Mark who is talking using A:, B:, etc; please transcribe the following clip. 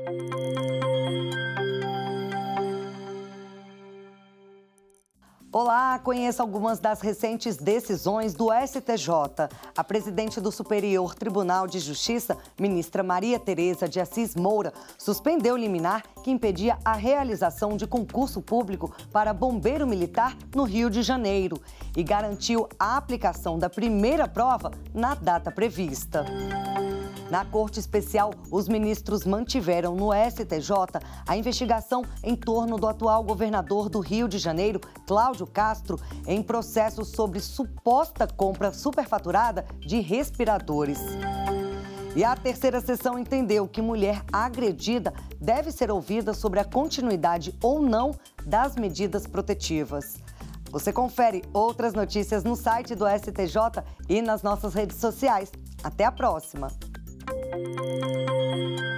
A: Olá, conheça algumas das recentes decisões do STJ. A presidente do Superior Tribunal de Justiça, ministra Maria Tereza de Assis Moura, suspendeu liminar que impedia a realização de concurso público para bombeiro militar no Rio de Janeiro e garantiu a aplicação da primeira prova na data prevista. Na Corte Especial, os ministros mantiveram no STJ a investigação em torno do atual governador do Rio de Janeiro, Cláudio Castro, em processo sobre suposta compra superfaturada de respiradores. E a terceira sessão entendeu que mulher agredida deve ser ouvida sobre a continuidade ou não das medidas protetivas. Você confere outras notícias no site do STJ e nas nossas redes sociais. Até a próxima!